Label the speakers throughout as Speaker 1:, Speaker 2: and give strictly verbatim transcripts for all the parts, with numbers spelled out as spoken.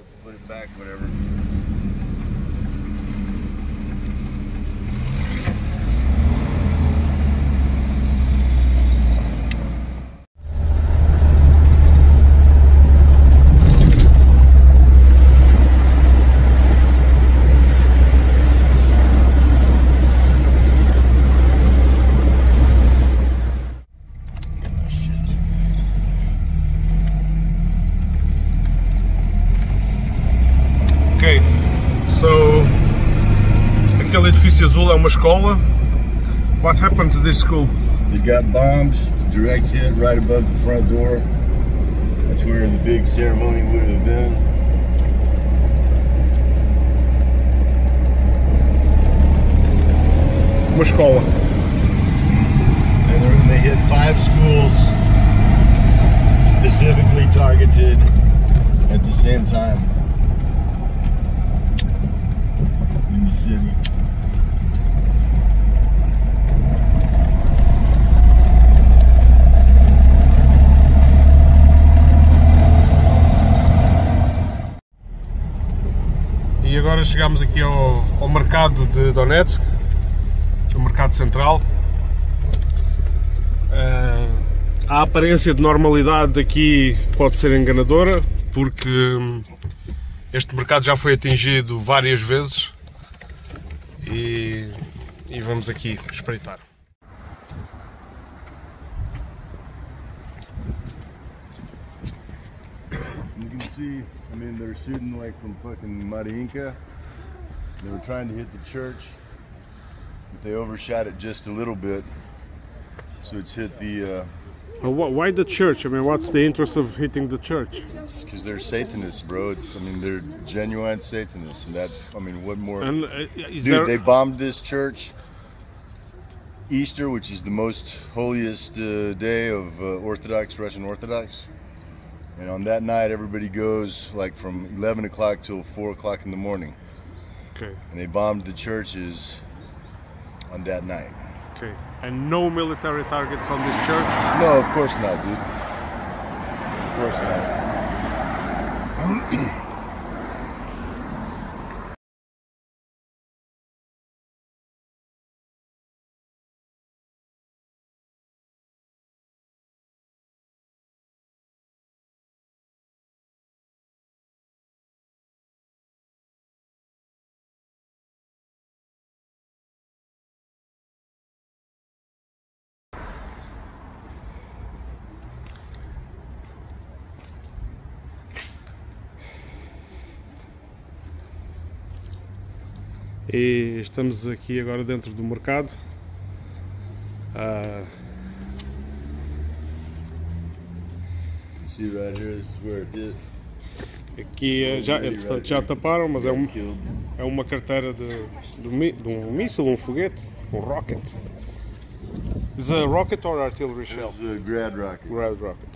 Speaker 1: put it back, whatever.
Speaker 2: Aquele edifício azul é uma escola. What happened to this school?
Speaker 1: It got bombed, direct hit right above the front door. That's where the big ceremony would have been.
Speaker 2: Uma escola.
Speaker 1: And they hit five schools specifically targeted at the same time in the city.
Speaker 2: E agora chegamos aqui ao, ao mercado de Donetsk, o mercado central. Uh, a aparência de normalidade aqui pode ser enganadora, porque este mercado já foi atingido várias vezes e, e vamos aqui espreitar.
Speaker 1: You can see, I mean, they're shooting like from fucking Mariinka. They were trying to hit the church, but they overshot it just a little bit. So it's hit the... Uh,
Speaker 2: well, why the church? I mean, what's the interest of hitting the church?
Speaker 1: It's because they're Satanists, bro. It's, I mean, they're genuine Satanists. And that, I mean, what more...
Speaker 2: And, uh, is
Speaker 1: Dude,
Speaker 2: there...
Speaker 1: they bombed this church Easter, which is the most holiest uh, day of uh, Orthodox, Russian Orthodox. And on that night, everybody goes like from eleven o'clock till four o'clock in the morning.
Speaker 2: Okay.
Speaker 1: And they bombed the churches on that night.
Speaker 2: Okay. And no military targets on this church?
Speaker 1: No, of course not, dude. Of course not.
Speaker 2: E estamos aqui agora dentro do mercado. Uh,
Speaker 1: See right here, this is where it hit.
Speaker 2: aqui já, entretanto, já taparam, mas é, um, é uma carteira de, de, de um míssil, um foguete, um rocket. Is a rocket or artillery shell?
Speaker 1: It's a grad rocket.
Speaker 2: Grad rocket.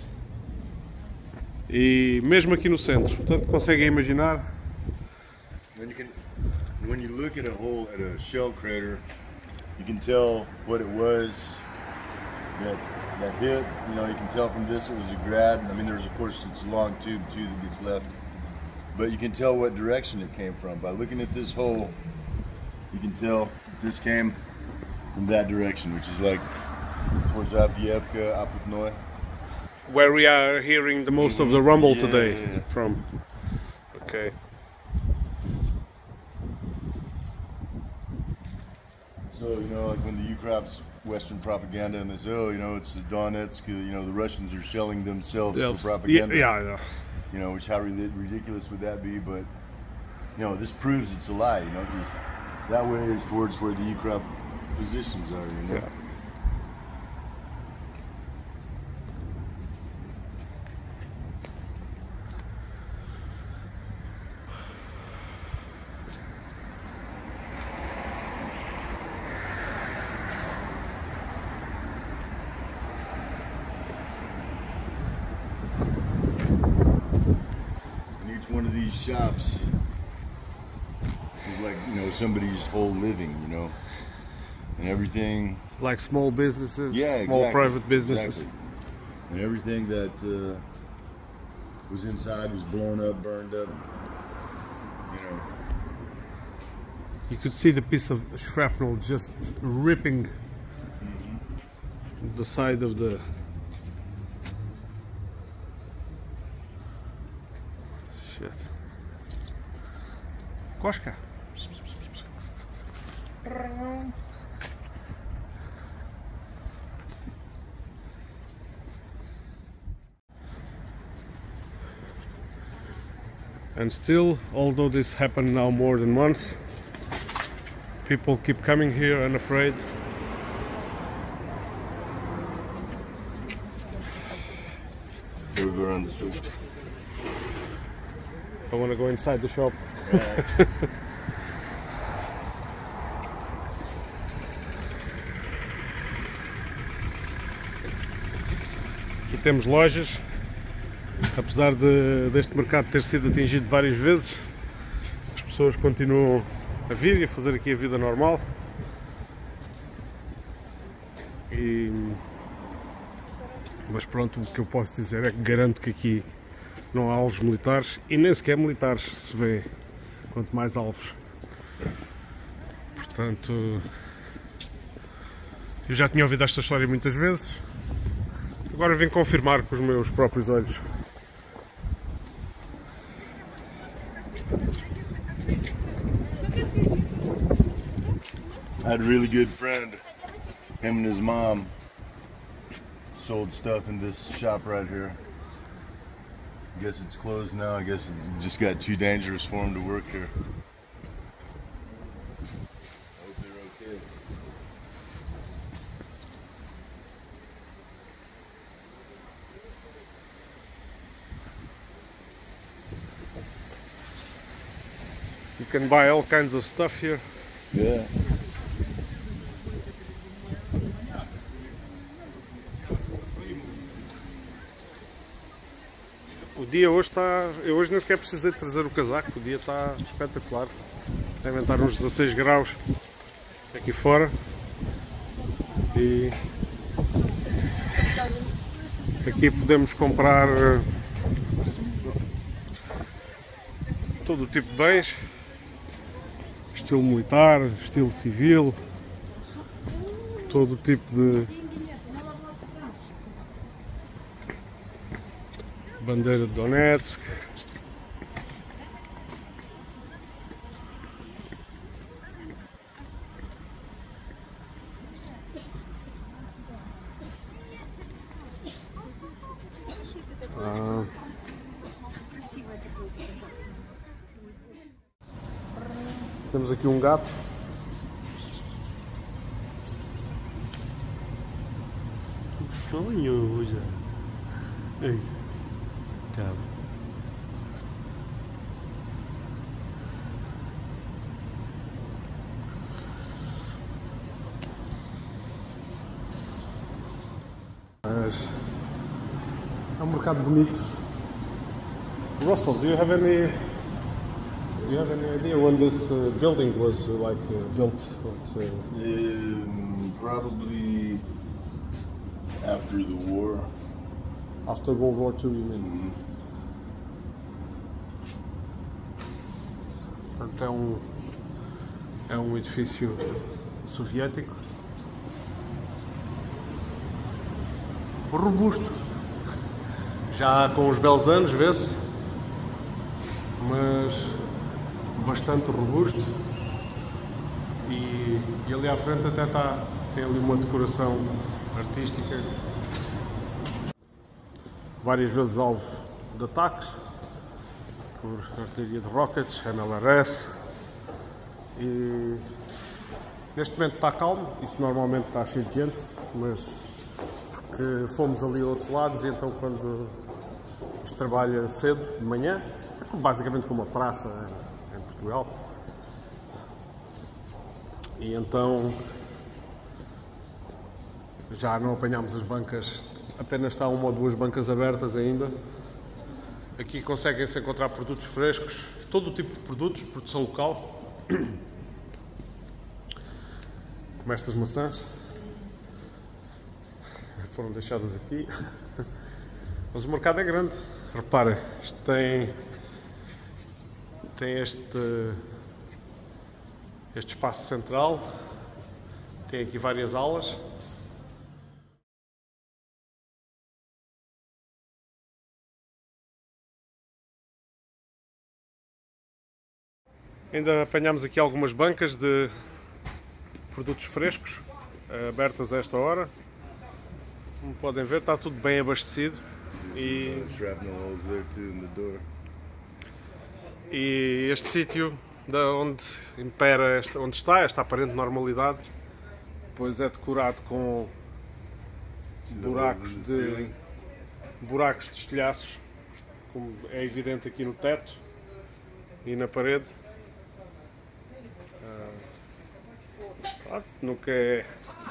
Speaker 2: E mesmo aqui no centro, portanto conseguem imaginar.
Speaker 1: When you can, when you look at a hole at a shell crater, you can tell what it was that that hit. You know, you can tell from this it was a grad. I mean, there's of course it's a long tube too that gets left, but you can tell what direction it came from by looking at this hole. You can tell this came from that direction, which is like towards Avdiivka, Apupnoy.
Speaker 2: Where we are hearing the most of the rumble
Speaker 1: Yeah,
Speaker 2: today
Speaker 1: yeah, yeah.
Speaker 2: from. Okay.
Speaker 1: So, you know, like when the Ukraine's Western propaganda and they say, oh, you know, it's the Donetsk, you know, the Russians are shelling themselves
Speaker 2: Yeah,
Speaker 1: for propaganda.
Speaker 2: yeah, yeah.
Speaker 1: You know, which how ridiculous would that be? But, you know, this proves it's a lie, you know, because that way is towards where the Ukraine positions are, you know.
Speaker 2: Yeah.
Speaker 1: One of these shops is like, you know, somebody's whole living, you know, and everything.
Speaker 2: Like small businesses,
Speaker 1: Yeah,
Speaker 2: small
Speaker 1: exactly,
Speaker 2: private businesses.
Speaker 1: Exactly. And everything that uh, was inside was blown up, burned up. you know.
Speaker 2: You could see the piece of shrapnel just ripping mm-hmm. the side of the shit. Кошка. And still, although this happened now more than once, people keep coming here unafraid.
Speaker 1: Here we go around this way.
Speaker 2: I want to go inside the shop.
Speaker 1: Right.
Speaker 2: Aqui temos lojas. Apesar de, deste mercado ter sido atingido várias vezes, as pessoas continuam a vir e a fazer aqui a vida normal. E, mas pronto, o que eu posso dizer é que garanto que aqui não há alvos militares e nem sequer militares se vê, quanto mais alvos. Portanto, eu já tinha ouvido esta história muitas vezes, agora vim confirmar com os meus próprios olhos.
Speaker 1: I had a really good friend. Him and his mom sold stuff in this shop right here. I guess it's closed now. I guess it just got too dangerous for him to work here. I hope they're okay.
Speaker 2: You can buy all kinds of stuff here.
Speaker 1: Yeah.
Speaker 2: O dia hoje está... Eu hoje nem sequer precisei de trazer o casaco, o dia está espetacular. Devem estar uns dezasseis graus aqui fora. E aqui podemos comprar todo o tipo de bens. Estilo militar, estilo civil, todo o tipo de bandeira de Donetsk. Ah. Temos aqui um gato. Sonho já. Ei. Tá. Mas é um mercado bonito. Russell, do you have any do you have any idea when this uh, building was uh, like uh, built? What, uh...
Speaker 1: Um, probably after the war.
Speaker 2: After World War Two, you mean?
Speaker 1: Mm-hmm.
Speaker 2: Portanto, é um, é um edifício soviético, robusto, já com uns belos anos, vê-se, mas bastante robusto, e, e ali à frente até está, tem ali uma decoração artística, várias vezes alvo de ataques por artilharia de rockets, M L R S, e neste momento está calmo. Isto normalmente está cheio de gente, mas porque fomos ali a outros lados, e então quando isto trabalha cedo, de manhã, é basicamente como uma praça em, em Portugal, e então já não apanhámos as bancas, apenas está uma ou duas bancas abertas ainda. Aqui conseguem-se encontrar produtos frescos, todo o tipo de produtos, produção local, como estas maçãs, foram deixadas aqui. Mas o mercado é grande, reparem, isto tem Tem este, este espaço central, tem aqui várias aulas. Ainda apanhamos aqui algumas bancas de produtos frescos, abertas a esta hora. Como podem ver, está tudo bem abastecido. E, e este sítio onde impera, esta, onde está esta aparente normalidade, depois é decorado com buracos de, buracos de estilhaços, como é evidente aqui no teto e na parede. Claro, nunca é.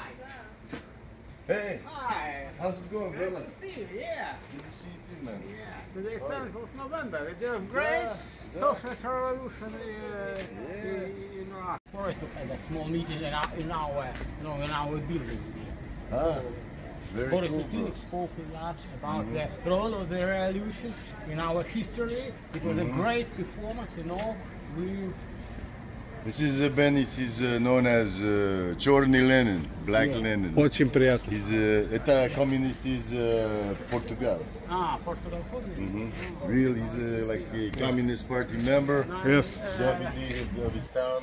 Speaker 1: Hey!
Speaker 3: Hi!
Speaker 1: How's it going,
Speaker 3: Great
Speaker 1: brother?
Speaker 3: to see you, yeah!
Speaker 1: Good to see you too, man.
Speaker 3: Yeah, today seventh of November, we did a great
Speaker 1: Yeah, yeah.
Speaker 3: socialist revolution uh,
Speaker 1: Yeah.
Speaker 3: in Iraq. For us to have a small meeting in our, in our, you know, in our building here.
Speaker 1: Ah, very
Speaker 3: Boris
Speaker 1: cool, bro.
Speaker 3: Yeltsin spoke with us about the role of the revolution in our history. It was a great performance, you know. We
Speaker 1: This is uh, Ben, this is uh, known as uh, Chorny Lenin, Black
Speaker 3: Yeah.
Speaker 1: Lenin.
Speaker 2: Очень приятно.
Speaker 1: He's uh, это communist is uh, Portugal.
Speaker 3: ah Portugal communist.
Speaker 1: Mm-hmm. Real, he's uh, like a communist party member,
Speaker 2: Yes.
Speaker 1: deputy of his town.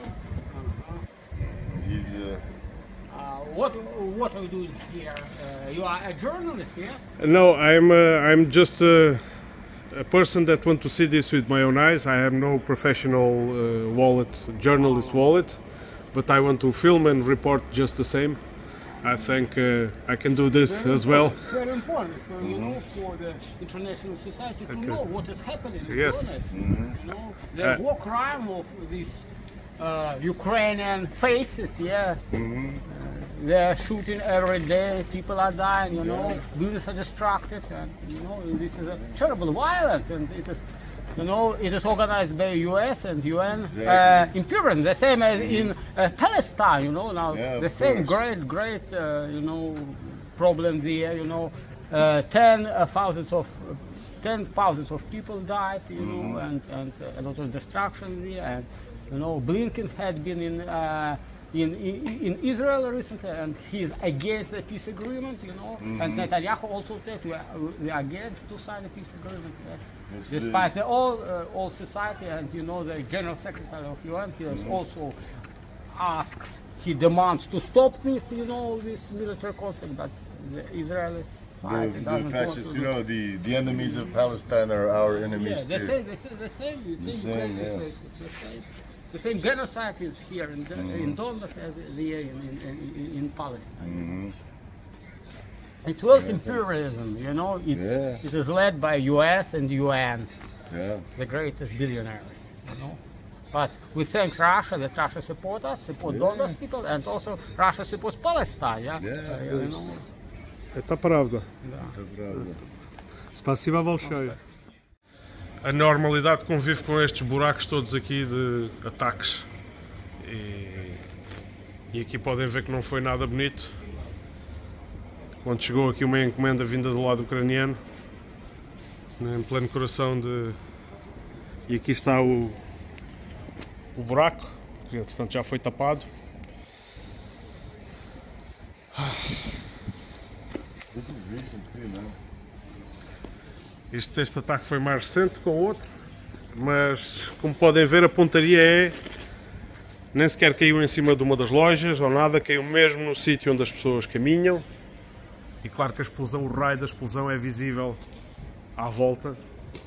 Speaker 1: He's uh,
Speaker 3: Uh, what what are you doing here? Uh, you are a journalist, yes?
Speaker 2: No, I'm uh, I'm just uh, a person that want to see this with my own eyes. I have no professional uh, wallet, journalist wallet, but I want to film and report just the same. I think uh, I can do this as well.
Speaker 3: It's very important for, you know, for the international society to
Speaker 2: Okay.
Speaker 3: know what is happening in
Speaker 2: Yes.
Speaker 3: Donetsk. You know, the
Speaker 2: Uh,
Speaker 3: war crime of these uh, Ukrainian faces, yeah. They're shooting every day, people are dying, you know, buildings are destructed, and you know, this is a terrible violence, and it is, you know, it is organized by U S and U N
Speaker 1: Exactly.
Speaker 3: uh, imperialism, the same as in uh, Palestine, you know, now
Speaker 1: Yeah,
Speaker 3: the
Speaker 1: of
Speaker 3: same
Speaker 1: course.
Speaker 3: great, great, uh, you know, problem there, you know, uh, ten uh, thousands of ten thousands of people died, you know, and and uh, a lot of destruction there, and you know, Blinken had been in. Uh, In, in, in Israel recently, and he's against the peace agreement, you know, and Netanyahu also said we are, we are against to sign a peace agreement. Yeah.
Speaker 1: Yes,
Speaker 3: Despite the all uh, all society, and you know, the General Secretary of U N, he has also asks, he demands to stop this, you know, this military conflict, but the Israeli
Speaker 1: the,
Speaker 3: society
Speaker 1: the
Speaker 3: doesn't want
Speaker 1: fascists,
Speaker 3: to
Speaker 1: you
Speaker 3: do
Speaker 1: know, the, the enemies of Palestine are our enemies
Speaker 3: Yeah, the
Speaker 1: too.
Speaker 3: same, the same, the same, the same,
Speaker 1: same,
Speaker 3: Ukrainian
Speaker 1: yeah.
Speaker 3: places, the same, the same genocide is here in, the, in Donbass as there in, in, in, in Palestine. It's world imperialism, you know. It's,
Speaker 1: Yeah.
Speaker 3: It is led by U S and U N,
Speaker 1: Yeah.
Speaker 3: the greatest billionaires, you know. But we thank Russia that Russia support us, support
Speaker 1: Yeah.
Speaker 3: Donbass people, and also Russia supports Palestine. Yeah,
Speaker 1: Yeah,
Speaker 3: Uh,
Speaker 1: of
Speaker 3: you
Speaker 1: course.
Speaker 3: know.
Speaker 2: Это правда.
Speaker 1: Это правда.
Speaker 2: Спасибо большое. A normalidade convive com estes buracos todos aqui de ataques. E, e aqui podem ver que não foi nada bonito. Quando chegou aqui uma encomenda vinda do lado ucraniano, em pleno coração de... E aqui está o, o buraco, que portanto já foi tapado.
Speaker 1: This is recent too, man.
Speaker 2: Este, este ataque foi mais recente com o outro, mas como podem ver a pontaria é, nem sequer caiu em cima de uma das lojas ou nada, caiu mesmo no sítio onde as pessoas caminham. E claro que a explosão, o raio da explosão é visível à volta.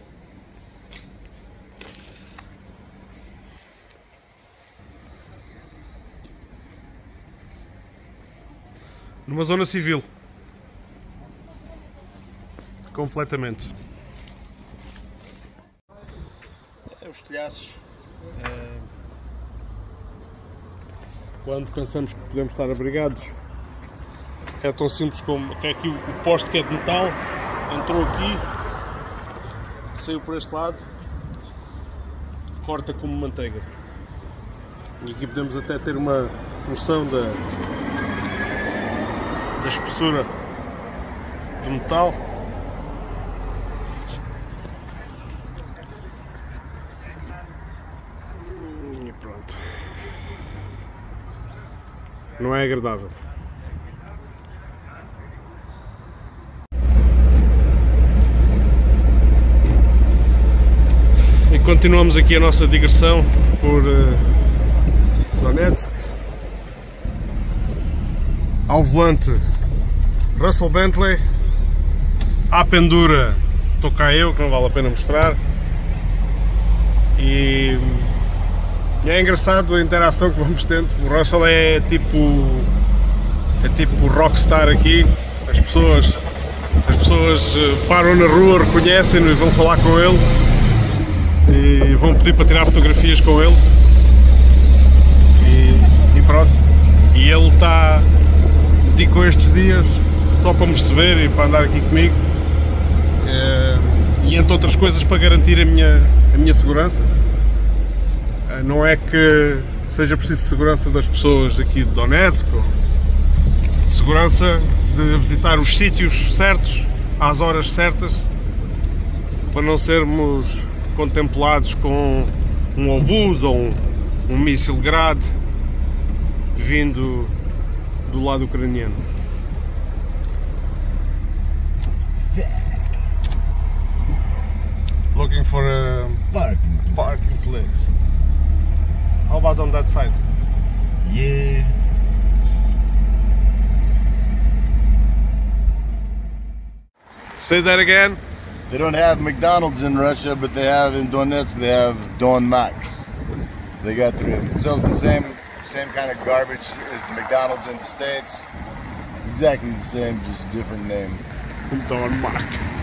Speaker 2: Numa zona civil. Completamente. Os telhaços. É... Quando pensamos que podemos estar abrigados, é tão simples como até aqui o poste que é de metal entrou aqui, saiu por este lado, corta como manteiga. E aqui podemos até ter uma noção da, da espessura do metal. não é agradável. E continuamos aqui a nossa digressão por uh, Donetsk. Ao volante Russell Bentley, à pendura estou cá eu, que não vale a pena mostrar. E é engraçado a interação que vamos tendo. O Russell é tipo é tipo rockstar aqui. As pessoas, as pessoas param na rua, reconhecem-no e vão falar com ele e vão pedir para tirar fotografias com ele. E, e pronto. E ele está com estes dias só para me receber e para andar aqui comigo. E entre outras coisas para garantir a minha, a minha segurança. Não é que seja preciso segurança das pessoas aqui de Donetsk, ou segurança de visitar os sítios certos, às horas certas, para não sermos contemplados com um obus ou um, um míssil grade vindo do lado ucraniano. Looking for a
Speaker 1: Parking.
Speaker 2: parking place. How about on that side?
Speaker 1: Yeah.
Speaker 2: Say that again.
Speaker 1: They don't have McDonald's in Russia, but they have in Donetsk. They have Don Mac. They got three of them. It sells the same same kind of garbage as McDonald's in the States. Exactly the same, just a different name.
Speaker 2: Don Mac.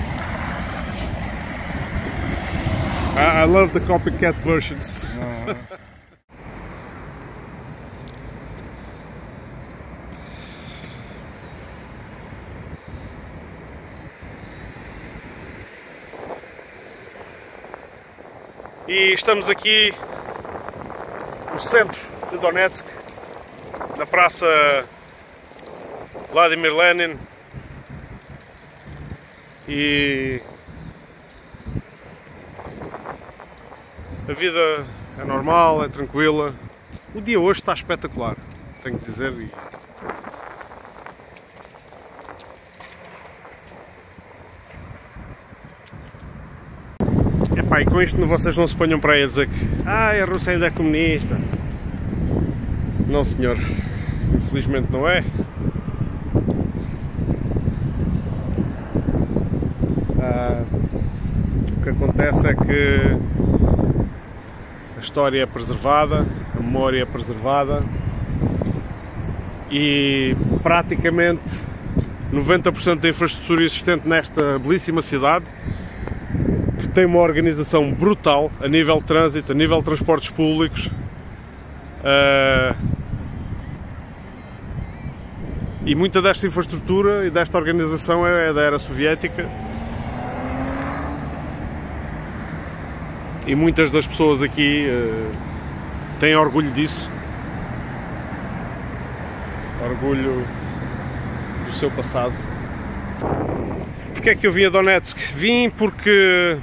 Speaker 2: I, I love the copycat versions.
Speaker 1: Uh-huh.
Speaker 2: E estamos aqui no centro de Donetsk, na praça Vladimir Lenin, e a vida é normal, é tranquila. O dia hoje está espetacular, tenho que dizer. E epá, e com isto vocês não se ponham para aí a dizer que ah, a Rússia ainda é comunista. Não, senhor, infelizmente não é. Ah, o que acontece é que a história é preservada, a memória é preservada e praticamente noventa por cento da infraestrutura existente nesta belíssima cidade, que tem uma organização brutal a nível de trânsito, a nível de transportes públicos, uh, e muita desta infraestrutura e desta organização é da era soviética, e muitas das pessoas aqui uh, têm orgulho disso, orgulho do seu passado. Porque é que eu vim a Donetsk? Vim porque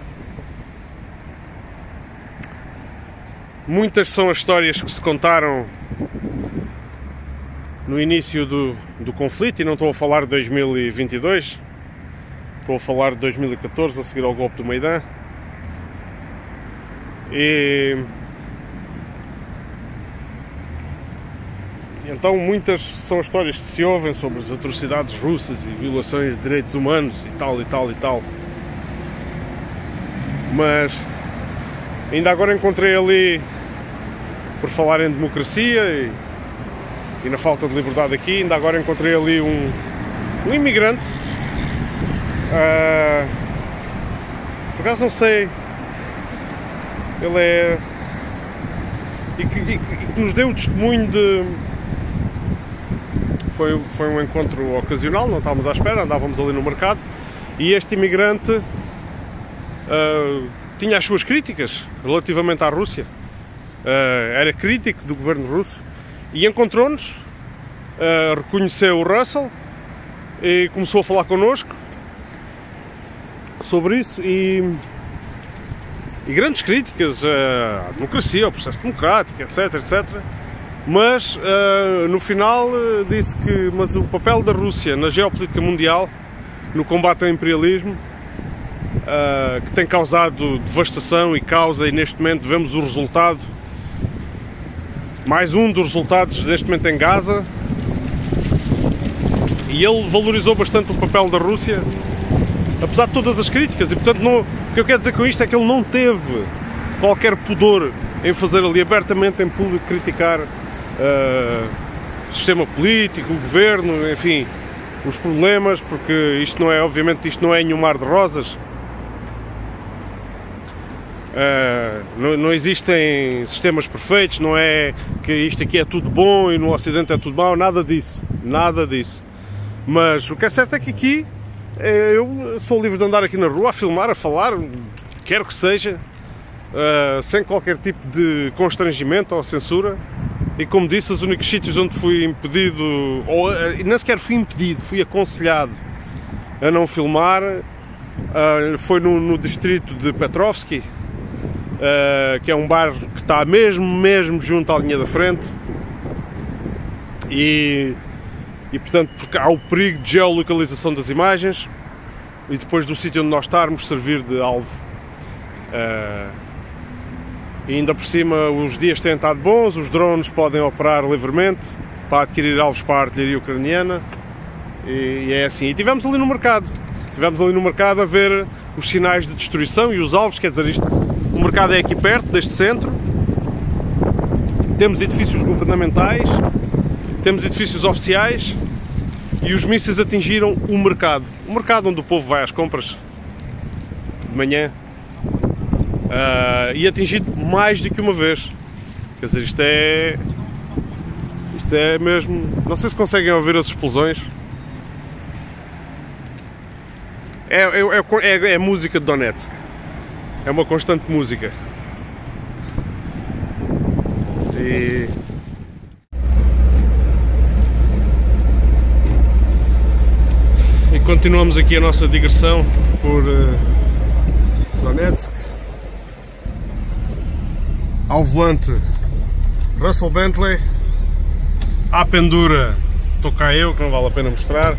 Speaker 2: muitas são as histórias que se contaram no início do, do conflito, e não estou a falar de dois mil e vinte e dois, estou a falar de dois mil e catorze, a seguir ao golpe do Maidan. E então muitas são as histórias que se ouvem sobre as atrocidades russas e violações de direitos humanos e tal e tal e tal. Mas ainda agora encontrei ali, por falar em democracia e, e na falta de liberdade aqui, ainda agora encontrei ali um, um imigrante, uh, por acaso não sei, ele é, e que, e que nos deu o testemunho de, foi, foi um encontro ocasional, não estávamos à espera, andávamos ali no mercado, e este imigrante uh, tinha as suas críticas relativamente à Rússia, uh, era crítico do governo russo, e encontrou-nos, uh, reconheceu o Russell e começou a falar connosco sobre isso, e, e grandes críticas uh, à democracia, ao processo democrático, etc, etcétera. Mas uh, no final uh, disse que mas o papel da Rússia na geopolítica mundial, no combate ao imperialismo, uh, que tem causado devastação e causa, e neste momento vemos o resultado, mais um dos resultados neste momento em Gaza, e ele valorizou bastante o papel da Rússia, apesar de todas as críticas, e portanto não, o que eu quero dizer com isto é que ele não teve qualquer pudor em fazer ali abertamente em público criticar uh, o sistema político, o governo, enfim, os problemas, porque isto não é, obviamente, isto não é nenhum mar de rosas. Uh, não, não existem sistemas perfeitos, não é que isto aqui é tudo bom e no Ocidente é tudo mau, nada disso, nada disso. Mas o que é certo é que aqui eu sou livre de andar aqui na rua a filmar, a falar, quero que seja, uh, sem qualquer tipo de constrangimento ou censura. E como disse, os únicos sítios onde fui impedido, ou uh, nem sequer fui impedido, fui aconselhado a não filmar, uh, foi no, no distrito de Petrovski, uh, que é um bairro que está mesmo, mesmo junto à linha da frente. E... E portanto, porque há o perigo de geolocalização das imagens e depois do sítio onde nós estarmos servir de alvo. Uh, e ainda por cima os dias têm estado bons, os drones podem operar livremente para adquirir alvos para a artilharia ucraniana e, e é assim. E estivemos ali no mercado, estivemos ali no mercado a ver os sinais de destruição e os alvos, quer dizer, isto, o mercado é aqui perto deste centro, temos edifícios governamentais, temos edifícios oficiais e os mísseis atingiram o mercado. O mercado onde o povo vai às compras de manhã. Uh, e atingido mais do que uma vez. Quer dizer, isto é... Isto é mesmo... Não sei se conseguem ouvir as explosões. É, é, é, é música de Donetsk. É uma constante música. E... E continuamos aqui a nossa digressão por uh, Donetsk. Ao volante Russell Bentley, à pendura estou cá eu, que não vale a pena mostrar.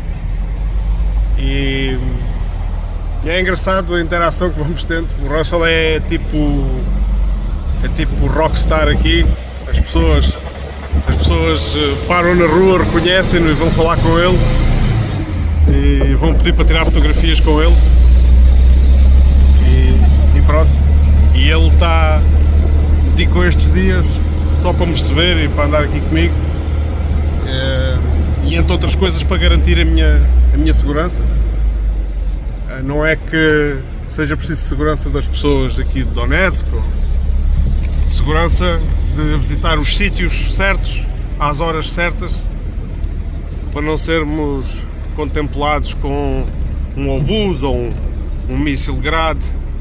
Speaker 2: E é engraçado a interação que vamos tendo. O Russell é tipo é tipo o rockstar aqui. As pessoas, as pessoas param na rua, reconhecem-no e vão falar com ele. E vão pedir para tirar fotografias com ele e, e pronto, e ele está dedicou estes dias só para me receber e para andar aqui comigo é, e entre outras coisas para garantir a minha, a minha segurança. É, não é que seja preciso segurança das pessoas aqui de Donetsk, ou segurança de visitar os sítios certos às horas certas para não sermos contemplados com um obus ou um, um míssil Grad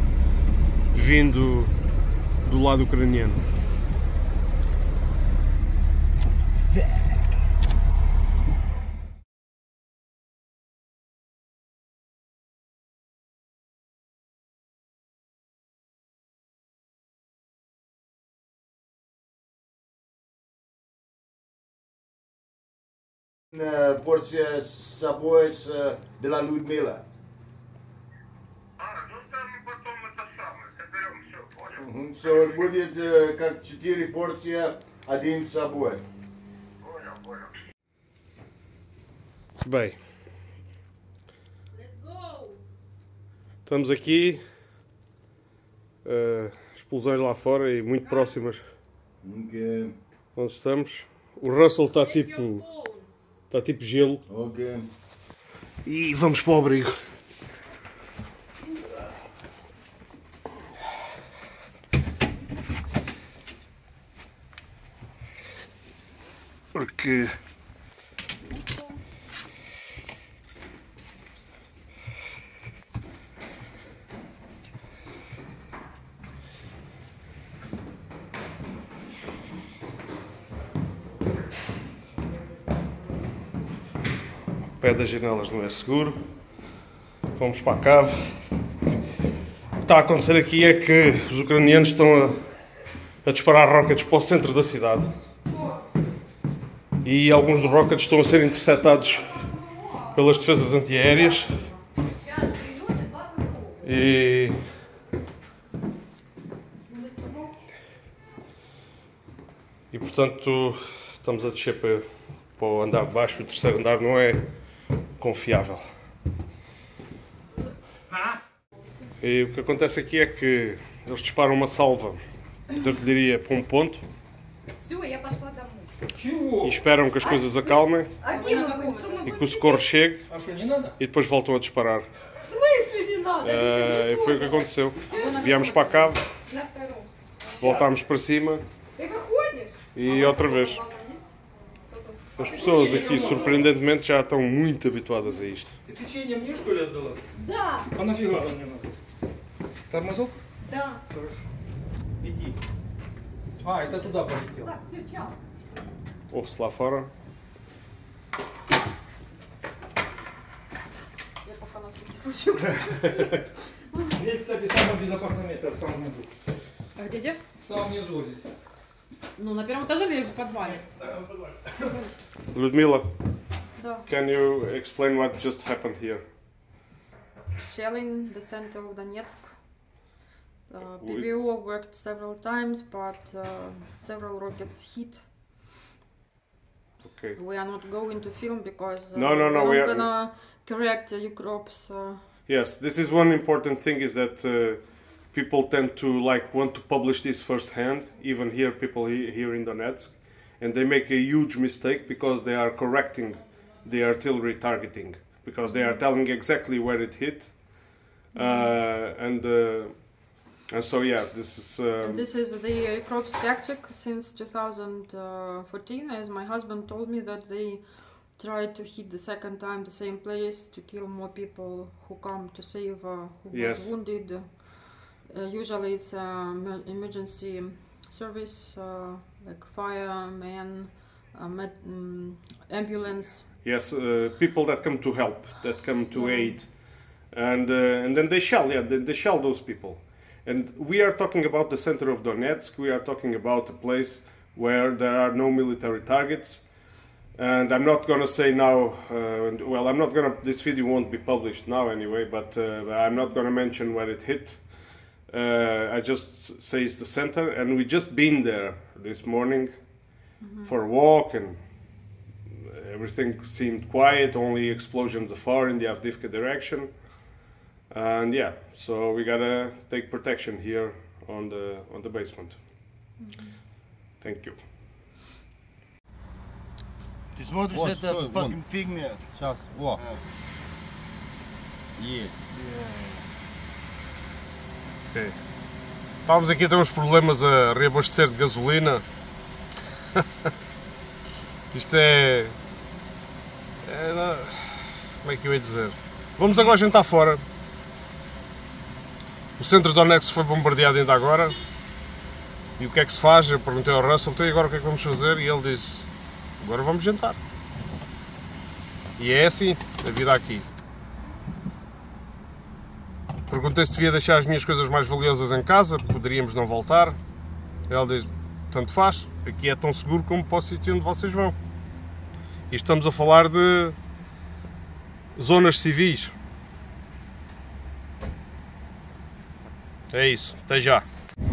Speaker 2: vindo do lado ucraniano.
Speaker 1: Una porție sabores de la Ludmila. Угу. So будет uh, как четыре порции, один sabor.
Speaker 4: Понял, понял.
Speaker 2: Bem, estamos aqui, uh, explosões lá fora e muito próximas
Speaker 1: Okay.
Speaker 2: onde estamos. O Russell está tipo, está tipo gelo.
Speaker 1: Okay.
Speaker 2: E vamos para o abrigo. Porque o pé das janelas não é seguro. Vamos para a cave. O que está a acontecer aqui é que os ucranianos estão a, a disparar rockets para o centro da cidade. e alguns dos rockets estão a ser interceptados pelas defesas antiaéreas. E e portanto estamos a descer para, para o andar de baixo. O terceiro andar não é confiável. E o que acontece aqui é que eles disparam uma salva de artilharia para um ponto e esperam que as coisas acalmem e que o socorro chegue e depois voltam a disparar. Uh, foi o que aconteceu. Viemos para a cave, voltámos para cima e outra vez. As pessoas aqui, surpreendentemente, já estão muito habituadas a isto.
Speaker 5: Печенье мне, что ли, отдала?
Speaker 6: Да.
Speaker 5: А нафига оно мне надо? Тормозок?
Speaker 6: Да.
Speaker 5: Хорошо. Иди. А, это туда полетел.
Speaker 6: Так, все, чао.
Speaker 2: Ouve-se lá fora.
Speaker 6: Я пока на всякий случай.
Speaker 5: Здесь, кстати, самое безопасное место, в самом низу.
Speaker 6: А где где?
Speaker 5: В самом низу здесь.
Speaker 6: Ну, на первом этаже или в подвале?
Speaker 2: Ludmila,
Speaker 6: Да.
Speaker 2: can you explain what just happened here?
Speaker 6: Shelling the center of Donetsk. Uh,
Speaker 2: We-
Speaker 6: P V O worked several times, but uh, several rockets hit.
Speaker 2: Okay.
Speaker 6: We are not going to film because uh,
Speaker 2: No, no, no,
Speaker 6: we're
Speaker 2: we
Speaker 6: not
Speaker 2: are-
Speaker 6: gonna correct uh, Ukrop's. Uh,
Speaker 2: Yes, this is one important thing, is that uh, people tend to like want to publish this firsthand. Even here, people he- here in Donetsk, and they make a huge mistake because they are correcting the artillery targeting, because they are telling exactly where it hit, uh, and uh, and so yeah, this is. Um,
Speaker 6: And this is the Ukrop's tactic since two thousand fourteen, as my husband told me that they tried to hit the second time the same place to kill more people who come to save uh, who
Speaker 2: Yes.
Speaker 6: was wounded. Uh, usually it's um, emergency service uh, like firemen, uh, med- um, ambulance.
Speaker 2: Yes, uh, people that come to help, that come to aid, and uh, and then they shell, yeah, they, they shell those people. And we are talking about the center of Donetsk. We are talking about a place where there are no military targets. And I'm not gonna say now. Uh, and- well, I'm not gonna. This video won't be published now anyway. But uh, I'm not gonna mention where it hit. Uh, I just s- say it's the center, and we just been there this morning for a walk, and everything seemed quiet. Only explosions afar in the Avdiivka direction. And yeah, so we gotta take protection here on the on the basement. Thank you.
Speaker 1: Ты смотришь,
Speaker 7: Вот,
Speaker 1: это
Speaker 7: стой, вон.
Speaker 1: fucking фигня.
Speaker 7: Сейчас, во. Есть.
Speaker 2: Ok. Estávamos aqui a ter uns problemas a reabastecer de gasolina. Isto é... é não- Como é que eu ia dizer? Vamos agora jantar fora. O centro de Donetsk foi bombardeado ainda agora. E o que é que se faz? Eu perguntei ao Russell, então e agora o que é que vamos fazer? E ele diz, agora vamos jantar. E é assim, a vida aqui. Perguntei se devia deixar as minhas coisas mais valiosas em casa, poderíamos não voltar. Ele diz, tanto faz, aqui é tão seguro como para o sítio onde vocês vão. E estamos a falar de zonas civis. É isso, até já.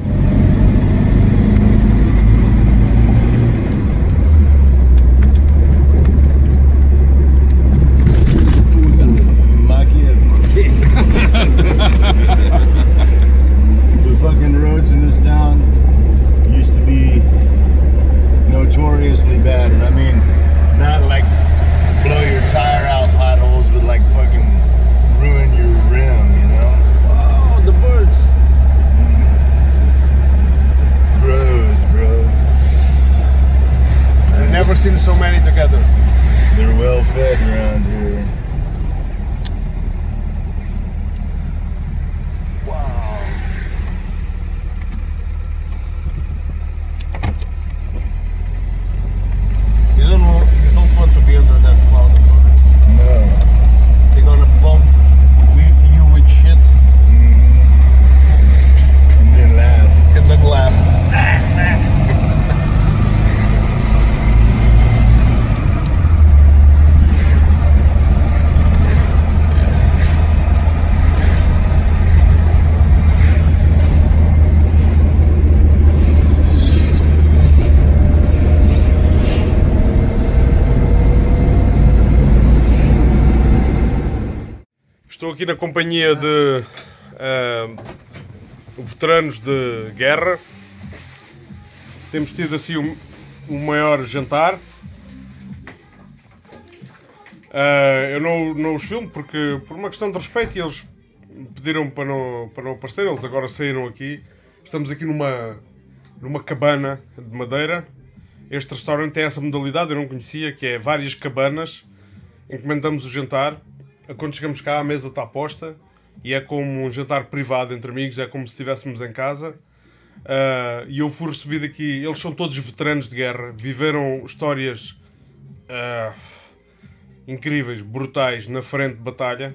Speaker 1: The fucking roads in this town used to be notoriously bad, and I mean, not like blow your tire out potholes, but like fucking ruin your rim, you know?
Speaker 2: Oh, the birds!
Speaker 1: Crows, bro.
Speaker 2: I've never seen so many together.
Speaker 1: They're well fed around here.
Speaker 2: You don't know, you don't want to be under that cloud of bullets.
Speaker 1: No.
Speaker 2: They're gonna bomb with you with shit
Speaker 1: And then laugh.
Speaker 2: and then laugh. Estou aqui na companhia de uh, veteranos de guerra. Temos tido assim um, um maior jantar. Uh, eu não, não os filmo porque, por uma questão de respeito, e eles pediram para não, para não aparecer. Eles agora saíram aqui. Estamos aqui numa, numa cabana de madeira. Este restaurante tem essa modalidade, eu não conhecia, que é várias cabanas. Encomendamos o jantar. Quando chegamos cá, a mesa está posta. E é como um jantar privado entre amigos. É como se estivéssemos em casa. Uh, e eu fui recebido aqui. Eles são todos veteranos de guerra. Viveram histórias uh, incríveis, brutais, na frente de batalha.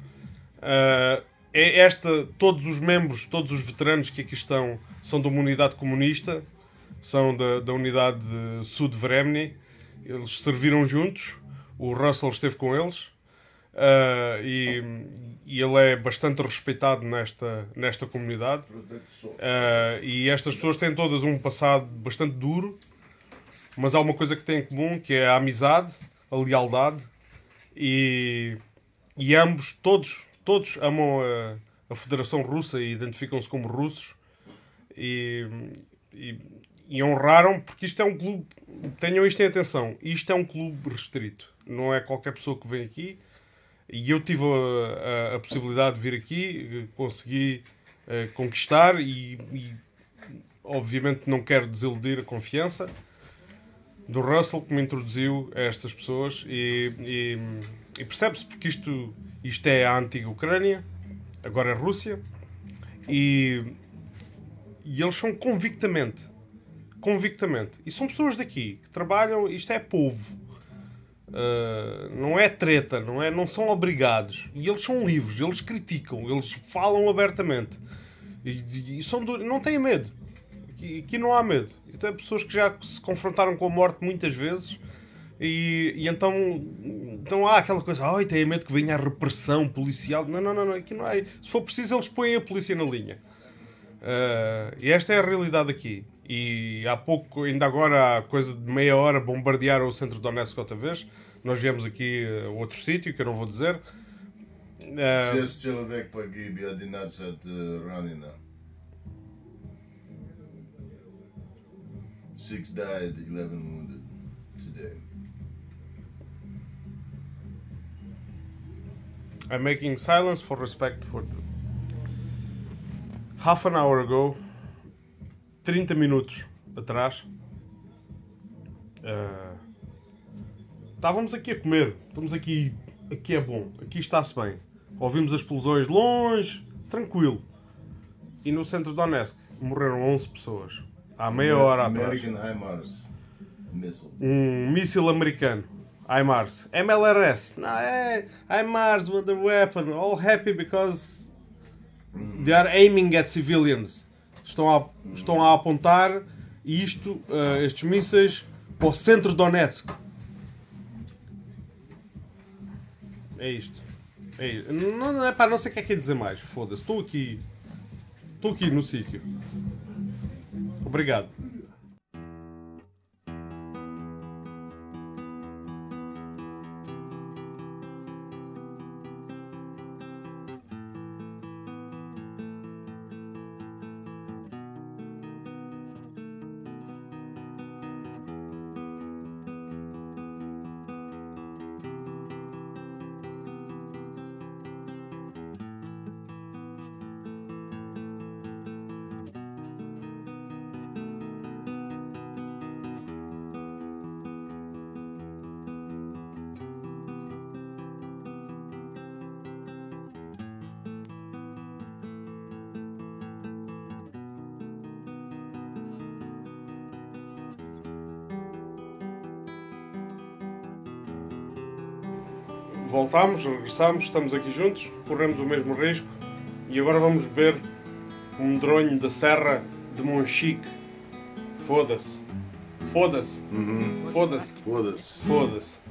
Speaker 2: Uh, é esta, todos os membros, todos os veteranos que aqui estão, são de uma unidade comunista. São da, da unidade de Sud Vremny. Eles serviram juntos. O Russell esteve com eles. Uh, e, e ele é bastante respeitado nesta, nesta comunidade. Uh, e estas pessoas têm todas um passado bastante duro, mas há uma coisa que têm em comum, que é a amizade, a lealdade, e, e ambos, todos, todos amam a, a Federação Russa e identificam-se como russos, e, e, e honraram, porque isto é um clube, tenham isto em atenção, isto é um clube restrito, não é qualquer pessoa que vem aqui. E eu tive a, a, a possibilidade de vir aqui, consegui uh, conquistar e, e obviamente não quero desiludir a confiança do Russell, que me introduziu a estas pessoas, e, e, e percebe-se porque isto, isto é a antiga Ucrânia, agora é Rússia, e, e eles são convictamente, convictamente, e são pessoas daqui que trabalham, isto é povo. Uh, não é treta, não, é, não são obrigados, e eles são livres, eles criticam, eles falam abertamente, e, e são do, não têm medo. Aqui, aqui não há medo. E tem pessoas que já se confrontaram com a morte muitas vezes, e, e então, então há aquela coisa, ai, têm medo que venha a repressão policial. Não, não, não, não, aqui não é. Se for preciso, eles põem a polícia na linha. Uh, e esta é a realidade aqui. E há pouco, ainda agora, há coisa de meia hora, bombardearam o centro de Donetsk outra vez. Nós viemos aqui a outro sítio, que eu não vou dizer.
Speaker 1: Шесть человек погибли, одиннадцать ранено. Six died, eleven wounded today.
Speaker 2: I'm making silence for respect for the... Half an hour ago, trinta minutos atrás, uh, estávamos aqui a comer, estamos aqui, aqui é bom, aqui está-se bem. Ouvimos as explosões longe, tranquilo. E no centro de Donetsk morreram onze pessoas, há meia hora atrás. Um míssil americano, HIMARS, M L R S, não é HIMARS, Wonder Weapon, all happy because they are aiming at civilians. Estão a, estão a apontar isto, uh, estes mísseis, para o centro de Donetsk. É isto. É isto. Não, não, é pá, não sei o que é que é dizer mais. Foda-se. Estou aqui. Estou aqui no sítio. Obrigado. Voltámos, regressámos, estamos aqui juntos, corremos o mesmo risco e agora vamos beber um medronho da Serra de Monchique. Foda-se. Foda-se.
Speaker 1: Uhum.
Speaker 2: Foda-se.
Speaker 1: Foda-se.
Speaker 2: Foda-se.